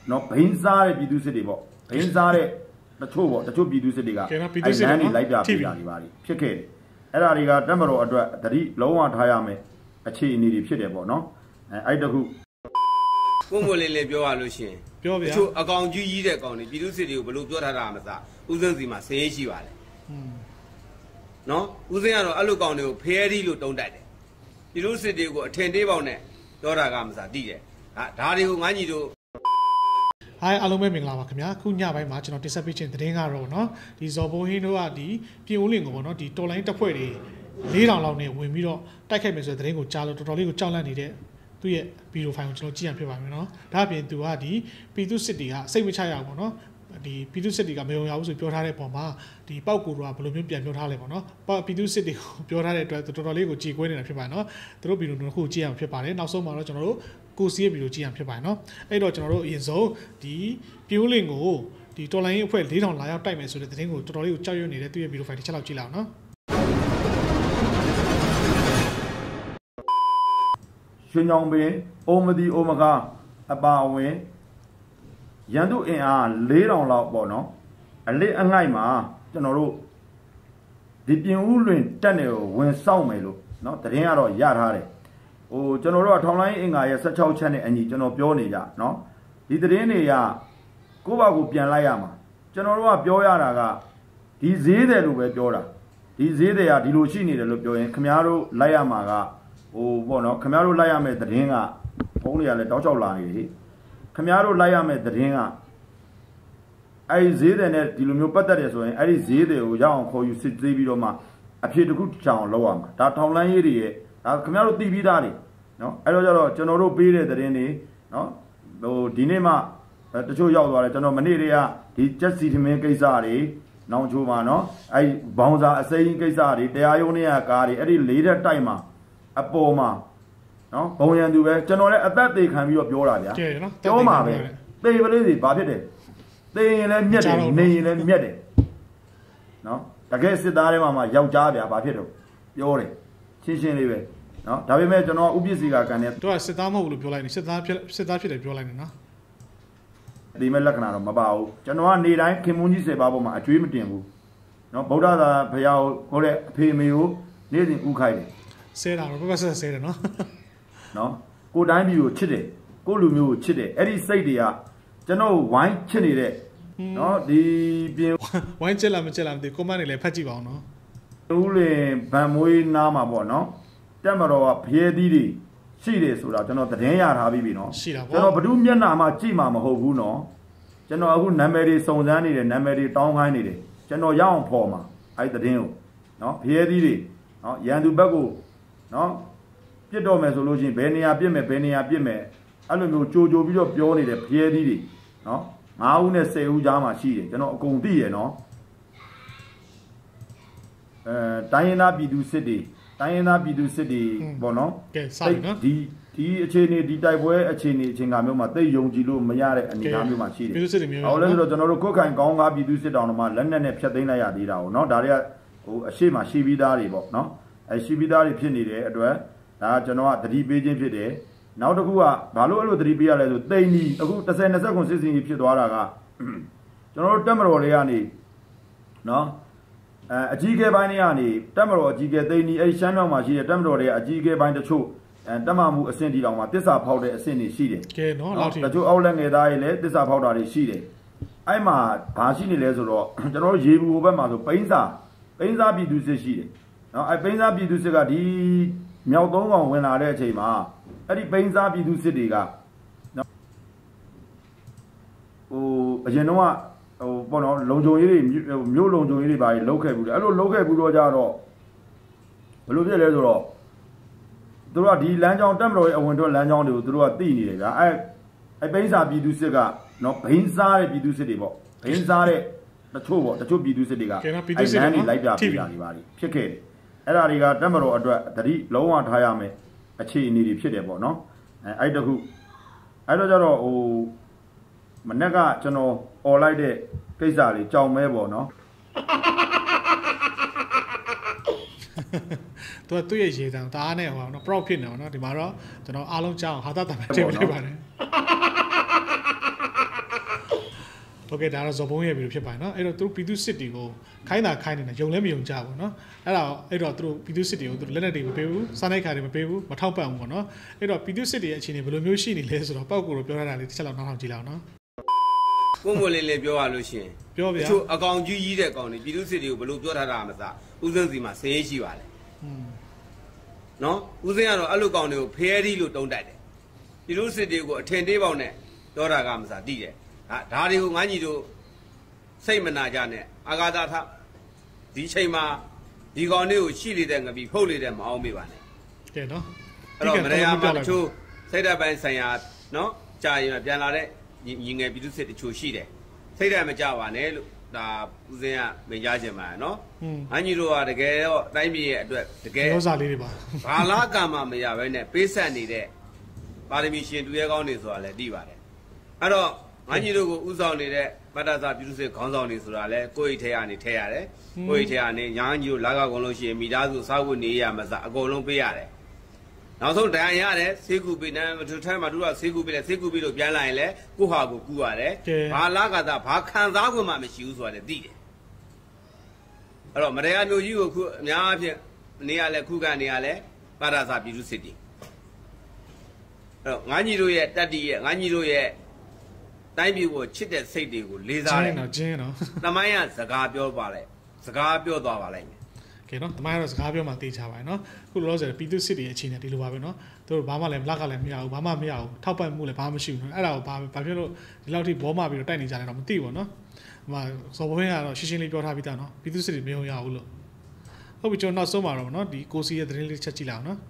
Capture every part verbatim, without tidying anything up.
နော်ဘိန်းစားတဲ့ပြည်သူစစ်တွေပေါ့ဘိန်းစားတဲ့တချို့ပေါ့တချို့ပြည်သူစစ်တွေကအဲ့လမ်းတွေလိုက်ပြပေးတာတွေပါဖြစ်ခဲ့တယ်အဲ့ဒါတွေကတက်မတော်အတွက်တတိလုံးဝထားရမယ်အခြေအနေတွေဖြစ်တယ်ပေါ့နော်အဲအဲ့တခုကိုမို့လေးလေးပြောရလို့ရှင်ပြောဗျာတချို့အကောင်ကြီးကြီးတဲ့ကောင်တွေပြည်သူစစ်တွေကိုဘယ်လိုပြောထားတာမစားဦးစင်းစီမှာစရေးရှိပါလေနော်ဦးစင်းကတော့အဲ့လိုကောင်တွေကိုဖဲရီလို့တုံးတက်တယ်ပြည်သူစစ်တွေကိုအထင်သေးပေါက်နဲ့ပြောတာကမစားတိတယ်ဟာဒါတွေကိုငါညီတို့ဟိုင်းအားလုံးပဲမင်္ဂလာပါခင်ဗျာခုညပိုင်းမှာကျွန်တော်တင်ဆက်ပေးခြင်းသတင်းကတော့เนาะဒီဇော်ဘိုဟင်းတို့ကဒီပြင်ဦးလင်ကိုပေါ့เนาะဒီတော်လိုင်းတပ်ဖွဲ့တွေလေးတောင်လောက်နဲ့ဝင်ပြီးတော့တိုက်ခိုက်မယ်ဆိုတဲ့သတင်းကိုကြားလို့တော်တော်လေးကိုကြောက်လန့်နေတဲ့သူ့ရဲ့ဗီဒီယိုဖိုင်ကိုကျွန်တော်ကြည့်ရဖြစ်ပါမယ်เนาะဒါအပြင်သူကဒီပြည်သူစစ်တွေကစိတ်မချရဘူးပေါ့เนาะဒီပြည်သူစစ်တွေကမယုံရဘူးဆိုပြောထားတဲ့ပုံမှာဒီပောက်ကူတို့ကဘယ်လိုမျိုးပြန်ပြောထားလဲပေါ့เนาะပြည်သူစစ်တွေကိုပြောထားတဲ့အတွက်တော်တော်လေးကိုကြည်ကွဲနေတာဖြစ်ပါတယ်เนาะသူတို့ဗီဒီယိုတစ်ခုကြည့်ရမှာဖြစ်ပါတယ်နောက်ဆုံးမှာတော့ကျွန်တော်တို့ကိုစီရဲ့ဗီဒီယိုကြည့်ရမှာဖြစ်ပါတယ်เนาะအဲ့တော့ကျွန်တော်တို့အရင်ဆုံးဒီပြိုးလင်ကိုဒီတော်လိုင်းအဖွဲ့လေးထောင်လာရောက်တိုက်မယ်ဆိုတဲ့သတင်းကိုတော်တော်လေးကိုကြောက်ရွံ့နေတဲ့သူ့ရဲ့ဗီဒီယိုဖိုင်တစ်ချက်လောက်ကြည့်လိုက်အောင်เนาะရှင်ကြောင်ပင်အိုမဒီအိုမကားအပါအဝင်ရန်သူအင်အားလေးထောင်လောက်ပေါ့နော်အလစ်အငိုက်မှာကျွန်တော်တို့ဒီပြင်ဦးလွင်တက်နေကိုဝင်ဆောင်မယ်လို့เนาะသတင်းကတော့ရထားတယ်ဟိုကျွန်တော်တို့ကထောင်လိုင်းအင်္ဂါရဲ့16ချက်နဲ့အညီကျွန်တော်ပြောနေကြเนาะဒီသတင်းတွေကကိုယ့်ဘာကိုပြန်လိုက်ရမှာကျွန်တော်တို့ကပြောရတာကဒီဈေးတယ်လို့ပဲပြောတာဒီဈေးတွေကဒီလိုရှိနေတယ်လို့ပြောရင်ခင်ဗျားတို့လိုက်ရမှာကဟိုပေါ့နော်ခင်ဗျားတို့လိုက်ရမယ့်သတင်းကဘုန်းတွေကလည်းတောက်ချောက်လာနေတယ်ခင်ဗျားတို့လိုက်ရမယ့်သတင်းကအဲ့ဒီဈေးတယ်နဲ့ဒီလိုမျိုးပတ်သက်တယ်ဆိုရင်အဲ့ဒီဈေးတွေကိုရအောင်ခေါ်ယူစစ်သေးပြီးတော့မှအဖြစ်တစ်ခုချောင်လောက်ရမှာဒါထောင်လိုင်းရေးတွေရဲ့ဒါခင်ဗျားတို့သိပြီးသားတွေနော်အဲ့တော့ကျတော့ကျွန်တော်တို့ပေးတဲ့သတင်းတွေနော်ဟိုဒီနေ့မှတချို့ရောက်သွားတယ်ကျွန်တော်မနေ့တည်းကဒီချက်စီထမင်းကိစ္စတွေနောင်ချိုးမှာနော်အဲ့ဘောင်စာအစိမ်းကိစ္စတွေတရားရုံးတွေကကားတွေအဲ့ဒီလေးတဲ့တိုက်မှာအပေါ်မှာနော်ဘုံရန်သူပဲကျွန်တော်လည်းအသက်သေးခံပြီးတော့ပြောတာဗျာပြောမှာပဲသေပလေးစီဘာဖြစ်တယ်သေရင်လည်းမြက်တယ်နေရင်လည်းမြက်တယ်နော်တကယ်စစ်သားတွေမှာမှယောက်ျားဗျာဘာဖြစ်တော့ပြောတယ်ရှင်းရှင်းလေးပဲနော်ဒါပေမဲ့ကျွန်တော်ဥပ္ပစီကကန်နေသူကစစ်သားမဟုတ်ဘူးလို့ပြောလိုက်နေစစ်သားဖြစ်စစ်သားဖြစ်တယ်ပြောလိုက်နေနော်ဒီမဲ့လက္ခဏာတော့မပါဘူးကျွန်တော်ကနေတိုင်းခင်မွန်းကြီးစေပါပေါ်မှာအကျွေးမတင်ဘူးနော်ဗုဒ္ဓသာဘုရားဟိုတဲ့အဖေမေကိုနေ့စဉ်ဥခိုင်းတယ်ဆဲတာတော့ပပဆက်ဆဲတယ်နော်နော်ကိုတိုင်းပြည်ကိုချစ်တယ်ကိုလူမျိုးကိုချစ်တယ်အဲ့ဒီစိတ်တွေကကျွန်တော်ဝိုင်းချစ်နေတဲ့နော်ဒီပြင်ဝိုင်းချစ်လားမချစ်လားမသိကွန်မန့်တွေလည်းဖတ်ကြည့်ပါအောင်နော်ဦးလင်ဗန်မွေးနားမှာပေါ့နော်တက်မတော်ကဖျဲသီးတွေရှိတယ်ဆိုတာကျွန်တော်သတင်းရထားပြီးပြီနော်ကျွန်တော်ဘဒုမျက်နှာမှာကြည့်မှာမဟုတ်ဘူးနော်ကျွန်တော်အခုနာမည်တွေစုံစမ်းနေတယ်နာမည်တွေတောင်းခိုင်းနေတယ်ကျွန်တော်ရအောင်ဖော်မှာအဲ့ဒီသတင်းကိုနော်ဖျဲသီးတွေနော်ရန်သူဘက်ကိုနော်ပြစ်တော့မယ်ဆိုလို့ရှိရင်ဘယ်နေရာပြစ်မယ်ဘယ်နေရာပြစ်မယ်အဲ့လိုမျိုးကြိုကြိုပြီးတော့ပြောနေတဲ့ဖျဲသီးတွေနော်ငါးဦးနဲ့ဆယ်ဦးကြားမှာရှိတယ်ကျွန်တော်အကုန်သိရနော်အဲတိုင်းရင်းသားပြည်သူစစ်တွေတိုင်းရင်းသားပြည်သူစစ်တွေပေါ့နော်ကဲစပြီနော်ဒီဒီအခြေအနေဒီတိုက်ပွဲအခြေအနေအချိန်ကမျိုးမှာသိယုံကြည်လို့မရတဲ့အနေအထားမျိုးမှာရှိတယ်ပြည်သူစစ်တွေမျိုးဟောလဲဆိုတော့ကျွန်တော်တို့ကိုယ်ခိုင်ကောင်းကားပြည်သူစစ်တောင်တို့မှာလက်နက်နဲ့ဖျက်သိမ်းလိုက်ရသေးတာပေါ့နော်ဒါတွေကဟိုအရှိမရှိပြီးသားတွေပေါ့နော်အဲရှိပြီးသားတွေဖြစ်နေတဲ့အတွက်ဒါကကျွန်တော်ကသတိပေးခြင်းဖြစ်တယ်နောက်တစ်ခုကဘာလို့အဲ့လိုသတိပေးရလဲဆိုတိန်ကြီးအခုတစ်ဆယ်နှစ်ဆက်ခွန်စစ်စင်ကြီးဖြစ်သွားတာကကျွန်တော်တို့တက်မတော်တွေကနေနော်အဲအကြီးကဲပိုင်းတွေကနေတက်မတော်အကြီးကဲတိန်ကြီးအဲ့ရှမ်းမြောက်မှာရှိတဲ့တက်မတော်တွေကအကြီးကဲပိုင်းတချို့အဲတက်မမှုအဆင့်တီတောင်မှာတစ္ဆာဖောက်တဲ့အဆင့်တွေရှိတယ်ကဲနော်လောက်ထိတချို့အောက်လက်ငယ်သားတွေလည်းတစ္ဆာဖောက်တာတွေရှိတယ်အဲ့မှာဘာရှိနေလဲဆိုတော့ကျွန်တော်တို့ရေဘူးဘက်မှာဆိုပိန်းစာပိန်းစာပြည်သူစစ်ရှိတယ်နော်အဲ့ပိန်းစာပြည်သူစစ်ကဒီမြောက်သုံးကောင်ဝင်လာတဲ့အချိန်မှာအဲ့ဒီပိန်းစာပြည်သူစစ်တွေကနော်ဟိုအရင်တော့ဟိုပေါ့နော်လုံခြုံရေးတွေမြို့လုံခြုံရေးတွေဘာတွေလောက်ခဲ့ဘူးလေအဲ့လိုလောက်ခဲ့ဘူးတော့ကြတော့ဘယ်လိုဖြစ်လဲဆိုတော့သူတို့ကဒီလမ်းကြောင်းတက်မတော်ရဲ့အဝင်တော့လမ်းကြောင်းတွေကိုသူတို့ကသိနေတယ်ဗျာအဲ့အဲ့ပိန်းစာပြည်သူစစ်ကနော်ဘိန်းစားတဲ့ပြည်သူစစ်တွေပေါ့ဘိန်းစားတဲ့တချို့ပေါ့တချို့ပြည်သူစစ်တွေကအဲ့လမ်းတွေလိုက်ပြပေးတာတွေပါဖြစ်ခဲ့တယ်အဲ့ဒါတွေကတက်မတော်အတွက်တတိလုံးဝထားရမယ်အခြေအနေတွေဖြစ်တယ်ပေါ့နော်အဲအဲ့တခုအဲ့တော့ကျတော့ဟိုမနေ့ကကျွန်တော်អော်လိုက်တဲ့ကိစ္စတွေကြောင်မဲပေါ့နော်သူကသူ့ရဲ့ရေတံဒါနဲ့ဟိုနော် proud ဖြစ်နေအောင်နော်ဒီမှာတော့ကျွန်တော်အားလုံးကြောင်းဟာတာတမ်းထည့်ပေးပါတယ်โอเคဒါတော့ဇော်ဘုံရဲ့ဗီဒီယိုဖြစ်ပါတယ်เนาะအဲ့တော့သူတို့ပြည်သူစစ်တွေကိုခိုင်းတာခိုင်းနေတာယုံလဲမယုံကြဘူးเนาะအဲ့ဒါအဲ့တော့သူတို့ပြည်သူစစ်တွေကိုသူတို့လက်နက်တွေမပေးဘူးစားနိုက်ခါတွေမပေးဘူးမထောက်ပံ့ဘူးပေါ့เนาะအဲ့တော့ပြည်သူစစ်တွေရဲ့အခြေအနေဘယ်လိုမျိုးရှိနေလဲဆိုတော့ပောက်ကိုလိုပြောရတာလေးတစ်ချက်လောက်နောက်ထောင်ကြည့်လောက်เนาะကိုမို့လေးလေးပြောရလို့ရှိရင်ပြောဗျာတချို့အကောင်ကြီးကြီးတဲ့ကောင်တွေပြည်သူစစ်တွေကိုဘယ်လိုပြောထားတာမစားဦးစင်းစီမှာစရေးရှိပါလေอืมเนาะဦးစင်းကတော့အဲ့လိုကောင်တွေကိုဖဲရီလို့တုံးတိုက်တယ်ပြည်သူစစ်တွေကိုအထင်သေးပေါက်နဲ့ပြောတာကမစားတိတယ်ဟာဒါတွေကိုငါညီတို့စိတ်မနာကြနဲ့အာဃာတထဒီချိန်မှာဒီကောင်လေးကိုရှိနေတဲ့ငပြီးဖုတ်နေတဲ့မအောင်မေးပါနဲ့ကဲเนาะအဲ့တော့မရရမှာတချို့စိတ်ဓာတ်ပိုင်းဆိုင်ရာเนาะကြာရင်ပြန်လာတဲ့ညီငယ်ပြည်သူစစ်တချို့ရှိတယ်စိတ်ဓာတ်မကြပါနဲ့လို့ဒါဦးစင်းကမင်ကြားခြင်းပါเนาะအညီတို့ကတကယ်တော့အတိုင်းပြည်ရဲ့အတွက်တကယ်ရောစာလေးတွေပါဘာလားကမှမရဘဲနဲ့ပေးဆက်နေတဲ့ပါရမီရှင်သူရဲကောင်းတွေဆိုတာလည်းသိပါတယ်အဲ့တော့ငါညီတို့ကိုဥဆောင်နေတဲ့မတ္တစာပြည်သူစစ်ခေါင်းဆောင်တွေဆိုတာလဲကိုယ့်အိတ်ထဲကနေထည့်ရတယ်ကိုယ့်အိတ်ထဲကနေညာညီတို့လာကကုန်လို့ရှိရင်မိသားစုစားဖို့နေရမှာစအကုန်လုံးပေးရတယ်နောက်ဆုံးတရားရတယ်ဆေးကူပေးနေမထထိုင်းမှာတို့ကဆေးကူပေးလဲဆေးကူပေးလို့ပြန်လာရင်လဲကိုဟာကိုကူရတယ်ဘာလာကသာဘာခံစားခွင့်မှမရှိဘူးဆိုတာလည်းသိတယ်အဲ့တော့မတရားမျိုးကြီးကိုခုအများအပြားနေရလဲခုကနေရလဲမတ္တစာပြည်သူစစ်တွေအဲ့တော့ငါညီတို့ရဲ့တတ္တိရဲ့ငါညီတို့ရဲ့တိုင်းပြည်ကိုချစ်တဲ့စိတ်တွေကိုလေးစားတယ်ကျင်းတော့တမိုင်းကစကားပြောပါလိုက်စကားပြောသွားပါလိုက်မယ်ကဲနော်တမိုင်းကတော့စကားပြောမှသိချပါတယ်နော်ခုလောလောဆယ်ပြည်သူစစ်တွေအခြေအနေဒီလိုပါပဲနော်သူတို့ဘာမှလည်းလက်ကလည်းမရဘူးဘာမှမရဘူးထောက်ပံ့မှုလည်းဘာမှမရှိဘူးအဲ့ဒါကိုဘာဘာဖြစ်လို့ဒီလောက်ထိဘောမပြီးတော့တိုက်နေကြတယ်တော့မသိဘူးနော်ဟိုမှာဇော်ဘဝင်းကတော့ရှင်းရှင်းလေးပြောထားပြီးသားနော်ပြည်သူစစ်တွေမယုံရဘူးလို့ဟုတ်ပြီကျွန်တော်နောက်ဆုံးပါတော့နော်ဒီကိုစီရဲ့သတင်းလေးချက်ကြည့်လိုက်အောင်နော်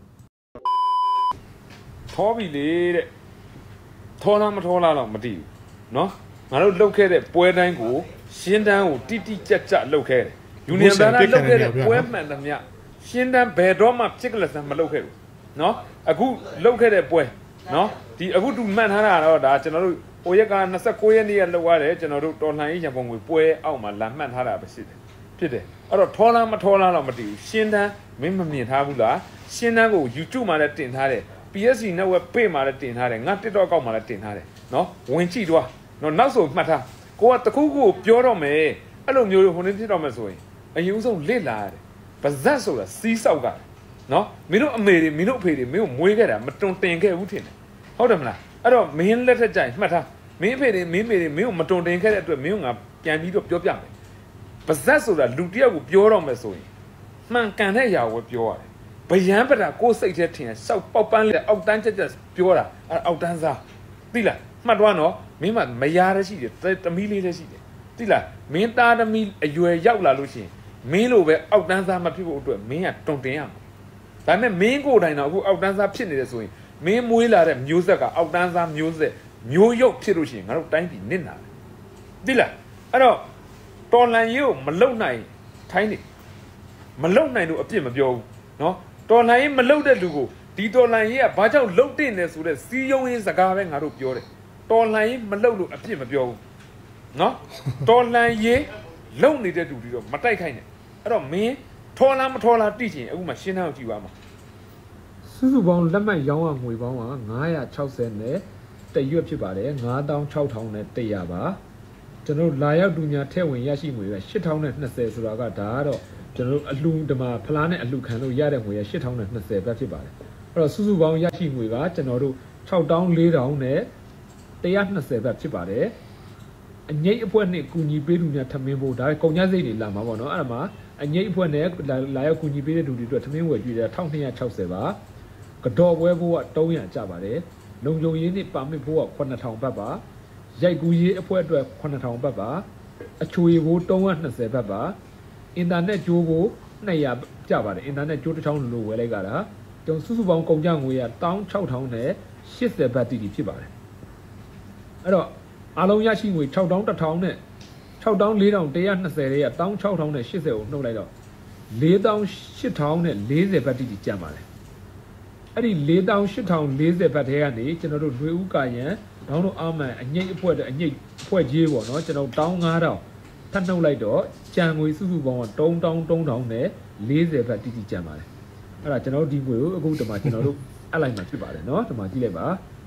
ထောပြီလေတဲ့ထောလားမထောလားတော့မသိဘူးနော်ငါတို့လှုပ်ခဲ့တဲ့ပွဲတိုင်းကိုရှင်းတန်းကိုတိတိကျကျလှုပ်ခဲ့တယ်ယူနီယံဘန်ကလှုပ်ခဲ့တဲ့ပွဲမှန်သမျှရှင်းတန်းဘယ်တော့မှဖြစ်ကလစံမလှုပ်ခဲ့ဘူးနော်အခုလှုပ်ခဲ့တဲ့ပွဲနော်ဒီအခုတူမှန်ထားတာတော့ဒါကျွန်တော်တို့ဟိုရက်က၂၉ရက်နေ့ကလှုပ်ရတယ်ကျွန်တော်တို့တော်လှန်ရေးရန်ပုံငွေပွဲအောက်မှာလာမှတ်ထားတာပဲရှိတယ်ဖြစ်တယ်အဲ့တော့ထောလားမထောလားတော့မသိဘူးရှင်းတန်းမင်းမမြင်ထားဘူးလားရှင်းတန်းကို YouTube မှာလည်းတင်ထားတယ် P S C network page မှာလည်းတင်ထားတယ်ငါ TikTok အကောင့်မှာလည်းတင်ထားတယ်နော်ဝင်ကြည့်သွားနော်နောက်ဆိုမှတ်ထားကိုကတခုခုကိုပြောတော့မယ်အဲ့လိုမျိုးဟိုနေ့ဖြစ်တော့မယ်ဆိုရင်အရင်ဆုံးလစ်လာရတယ်ဗဇက်ဆိုတာစီးဆောက်ကနော်မင်းတို့အမေတွေမင်းတို့အဖေတွေမင်းကိုမွေးခဲ့တာမတွန်တင်ခဲ့ဘူးထင်တယ်ဟုတ်တယ်မလားအဲ့တော့မင်းလက်ထက်ကြိုင်မှတ်ထားမင်းအဖေတွေမင်းမေတွေမင်းကိုမတွန်တင်ခဲ့တဲ့အတွက်မင်းကငါပြန်ပြီးတော့ပြောပြမယ်ဗဇက်ဆိုတာလူတယောက်ကိုပြောတော့မယ်ဆိုရင်မှန်ကန်တဲ့အရာကိုပြောရတယ်ဗယံပတာကိုယ်စိတ်ထဲထင်စောက်ပေါက်ပန်းလက်အောက်တန်းချက်ချက်ပြောတာအဲ့အောက်တန်းစားသိလားမှတ်သွားနော်မင်းမမရရရှိတယ်တမီးလေးလည်းရှိတယ်သိလားမင်းသားသမီးအရွယ်ရောက်လာလို့ရှိရင်မင်းလိုပဲအောက်တန်းစားမဖြစ်ဖို့အတွက်မင်းကတွန်တင်ရမှာဒါပေမဲ့မင်းကိုယ်တိုင်တော့အခုအောက်တန်းစားဖြစ်နေတယ်ဆိုရင်မင်းမွေးလာတဲ့မျိုးဆက်ကအောက်တန်းစားမျိုးဆက်မျိုးရုပ်ဖြစ်လို့ရှိရင်ငါတို့တိုင်းပြည်နစ်နာတယ်သိလားအဲ့တော့တော်လန်ရေးကိုမလုံနိုင်ထိုင်းနေမလုံနိုင်လို့အပြစ်မပြောဘူးနော်တော်လန်ရေးမလုံတဲ့လူကိုဒီတော်လန်ရေးကဘာကြောင့်လုံတင်နေဆိုတဲ့စီးရုံးရေးစကားပဲငါတို့ပြောတယ်တော်လန်ရေးမလုံလို့အပြစ်မပြောဘူးနော်တော်လန်ရေးလုံနေတဲ့လူတွေတော့မတိုက်ခိုင်းနဲ့အဲ့တော့မင်းထောလားမထောလားတိချင်အခုမှရှင်းတန်းကိုကြည့်ပါမှာစုစုပေါင်းလက်မှတ်ရောင်းရငွေပေါင်းက၅၆၀နဲ့တရွက်ဖြစ်ပါတယ်၅သောင်း၆ထောင်နဲ့၁၀၀ပါကျွန်တော်လာရောက်တူညာထည့်ဝင်ရရှိငွေက၈ထောင်နဲ့၂၀ဆိုတာကဒါကတော့ကျွန်တော်အလှူဓမ္မဖလားနဲ့အလှူခံလို့ရတဲ့ငွေက၈ထောင်နဲ့၂၀ပဲဖြစ်ပါတယ်အဲ့တော့စုစုပေါင်းရရှိငွေကကျွန်တော်တို့၆တောင်း၄တောင်းနဲ့၁၂၀ပဲဖြစ်ပါတယ်အငိတ်အဖွဲ့နဲ့ကူညီပေးလူများထမင်းဖို့ဒါကုန်ကျစရိတ်တွေလာမှာပေါ့နော်အဲ့ဒါမှာအငိတ်အဖွဲ့နဲ့လာရောက်ကူညီပေးတဲ့လူတွေအတွက်ထမင်းဝယ်ကြည့်တယ်၁၂၆၀ပါကတော့ပွဲဖို့က၃၀၀ကျပါတယ်လုံခြုံရေးနဲ့ပါမစ်ဖို့ကခုနှစ်ထောင်ဘတ်ပါရိုက်ကူးရေးအဖွဲ့အတွက်ခုနှစ်ထောင်ဘတ်ပါအချိုရည်ဖို့၃၂၀ဘတ်ပါအင်တာနက်ကြိုးဖို့၂၀၀ကျပါတယ်အင်တာနက်ကြိုးတစ်ထောင်လိုဝယ်လိုက်ကြတာကျွန်တော်စုစုပေါင်းကုန်ကျငွေက၁၆ထောင်နဲ့၈၀ဘတ်တိတိဖြစ်ပါတယ်အဲ့တော့အားလုံးရရှိငွေ၆တောင်းတစ်ထောင်နဲ့၆တောင်း၄တောင်၁၂၀ရဲ့၁၆ထောင်နဲ့၈၀ကိုနှုတ်လိုက်တော့၄တောင်း၈ထောင်နဲ့၄၀ဘတ်တိတိကျန်ပါတယ်အဲ့ဒီ၄တောင်း၈ထောင်၄၀ဘတ်ထဲကနေကျွန်တော်တို့ຫນွေဦးကာယံဒေါင်းတို့အာမန်အငိတ်အဖွဲ့အငိတ်အဖွဲ့ကြီးပေါ့နော်ကျွန်တော်တောင်း၅တောင်ထပ်နှုတ်လိုက်တော့ကြံငွေစုစုပေါင်းက၃တောင်း၃တောင်းနဲ့၄၀ဘတ်တိတိကျန်ပါတယ်အဲ့ဒါကျွန်တော်တို့ဒီငွေကိုအခုဒီမှာကျွန်တော်တို့အပ်လိုက်မှာဖြစ်ပါတယ်နော်ဒီမှာကြည့်လိုက်ပါ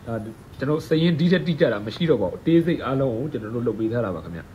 ကျွန်တော်စရင်ဒီတက်တိကျတာမရှိတော့ပါဘူးတေးစိတ်အားလုံးကိုကျွန်တော်တို့လုပ်ပေးထားတာပါခင်ဗျ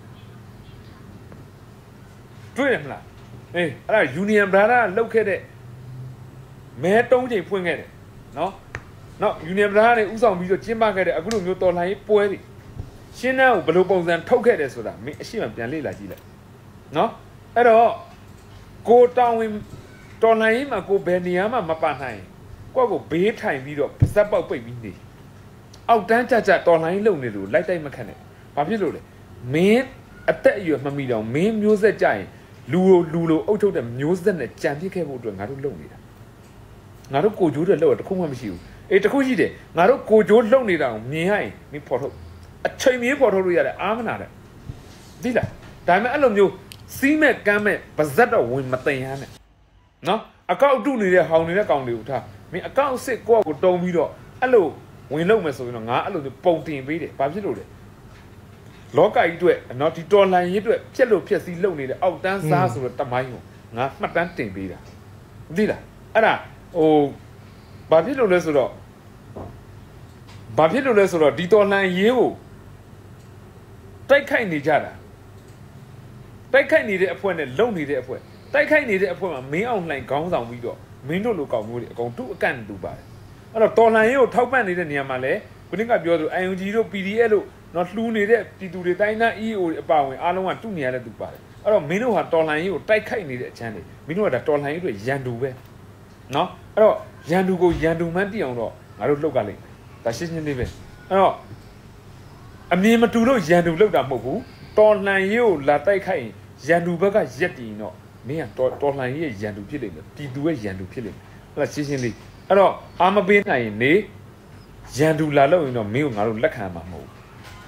တွေ့တယ်မလားအေးအဲ့ဒါ Union Brother လောက်ခဲ့တဲ့မဲတုံးချိန်ဖွင့်ခဲ့တယ်နော်နော် Union Brother တွေဥဆောင်ပြီးတော့ကျင်းပခဲ့တဲ့အခုလိုမျိုးတော်လှန်ရေးပွဲတွေရှင်းတန်းကိုဘယ်လိုပုံစံထုတ်ခဲ့တယ်ဆိုတာမင်းအရှိမှပြန်လေ့လာကြည့်လိုက်နော်အဲ့တော့ကိုတောင်းဝင်တော်လှန်ရေးမှာကိုဘယ်နေရာမှမပါနိုင်ကိုယ့်ကိုဘေးထိုင်ပြီးတော့ပါဇက်ပေါက်ပိတ်ပြီးနေအောက်တန်းကြကြတော်လှန်ရေးလုပ်နေလို့လိုက်တိုက်မခတ်နဲ့ဘာဖြစ်လို့လဲမင်းအသက်အရွယ်မမီတော့မင်းမျိုးဆက်ကြရင်လူလိုလူလိုအုပ်ချုပ်တဲ့မျိုးဆက်နဲ့ကြံပြစ်ခဲ့ဖို့အတွက်ငါတို့လုပ်နေတာငါတို့ကိုကြိုးတွေလောက်တခုမှမရှိဘူးအေးတခုရှိတယ်ငါတို့ကိုကြိုးလုံနေတာကိုမြင်ရရင်မင်းဖော်ထုတ်အချိန်မြေးဖော်ထုတ်လို့ရတယ်အားမနာတဲ့ဒီလားဒါပေမဲ့အဲ့လိုမျိုးစီးမဲ့ကမ်းမဲ့ပါဇက်တော့ဝင်မသိရနဲ့နော်အကောက်တုနေတဲ့ဟောင်နေတဲ့ကောင်တွေကိုထားမင်းအကောက်အစ်စ်ကိုယ့်ကိုတုံးပြီးတော့အဲ့လိုဝင်လုံမယ်ဆိုရင်တော့ငါအဲ့လိုပုံတင်ပေးတယ်ဘာဖြစ်လို့လဲလောကကြီးအတွက်နော်ဒီတော်လှန်ရေးအတွက်ပြက်လို့ပြက်စီးလုံနေတဲ့အောက်တန်းစားဆိုတော့တမိုင်းကိုငါမှတ်တမ်းတင်ပေးတာသိလားအဲ့ဒါဟိုဘာဖြစ်လို့လဲဆိုတော့ဘာဖြစ်လို့လဲဆိုတော့ဒီတော်လှန်ရေးကိုတိုက်ခိုက်နေကြတာတိုက်ခိုက်နေတဲ့အဖွဲ့နဲ့လုံနေတဲ့အဖွဲ့တိုက်ခိုက်နေတဲ့အဖွဲ့မှာမင်းအောင်လှိုင်ခေါင်းဆောင်ပြီးတော့မင်းတို့လိုကောင်မျိုးတွေအကုန်သူ့အကန့်တူပါတယ်အဲ့တော့တော်လှန်ရေးကိုထောက်ပံ့နေတဲ့နေရာမှာလဲခုနကပြောသလို I U G တို့ P D F တို့နော်လှူနေတဲ့ပြည်သူတွေတိုင်းသား E A O တွေအပါဝင်အားလုံးကတူနေရတဲ့သူပါတယ်အဲ့တော့မင်းတို့ဟာတော်လှန်ရေးကိုတိုက်ခိုက်နေတဲ့အချမ်းတွေမင်းတို့ကဒါတော်လှန်ရေးတွေရန်တူပဲနော်အဲ့တော့ရန်တူကိုရန်တူမှန်းသိအောင်တော့ငါတို့လှုပ်ကြလိမ့်မယ်ဒါရှင်းရှင်းလေးပဲအဲ့တော့အမြင်မတူလို့ရန်တူလှုပ်တာမဟုတ်ဘူးတော်လှန်ရေးကိုလာတိုက်ခိုက်ရင်ရန်တူဘက်ကရက်တည်တော့မင်းကတော်တော်လှန်ရေးရဲ့ရန်တူဖြစ်လိမ့်မယ်ပြည်သူရဲ့ရန်တူဖြစ်လိမ့်မယ်အဲ့ဒါရှင်းရှင်းလေးအဲ့တော့အာမပေးနိုင်ရင်နေရန်တူလာလို့ရင်တော့မင်းကိုငါတို့လက်ခံမှာမဟုတ်ဘူး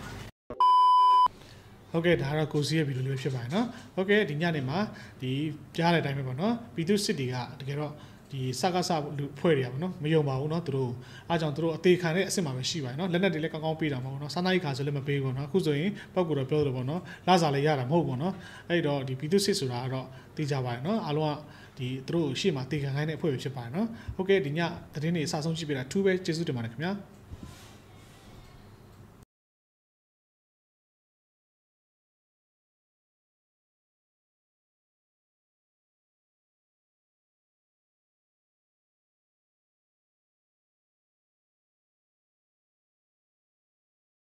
ဟုတ်ကဲ့ဒါကတော့ကိုစီရဲ့ဗီဒီယိုလေးဖြစ်ပါတယ်နော်ဟုတ်ကဲ့ဒီညနေမှာဒီကြားတဲ့အတိုင်းပဲပေါ့နော်ပြည်သူစစ်တွေကတကယ်တော့ဒီစကားစလူဖွဲ့တွေကပေါ့နော်မယုံပါဘူးနော်သူတို့အားကြောင့်သူတို့အသေးခံတဲ့အစ်စ်မှာပဲရှိပါတယ်နော်လက်နက်တွေလည်းကောင်းကောင်းပေးတာမဟုတ်ဘူးနော်စားနပ်ရိက္ခာဆိုလည်းမပေးဘူးနော်အခုဆိုရင်ပောက်ကူတော့ပြောလို့ပေါ့နော်လစာလည်းရတာမဟုတ်ဘူးနော်အဲ့တော့ဒီပြည်သူစစ်ဆိုတာကတော့သိကြပါတယ်နော်အားလုံးကဒီသူတို့ရှေ့မှာတေခံခိုင်းတဲ့အဖွဲ့ပဲဖြစ်ပါတယ်နော်ဟုတ်ကဲ့ဒီညသတင်းတွေအစဆုံးကြည့်ပြတာထူးပဲကျေးဇူးတင်ပါတယ်ခင်ဗျာ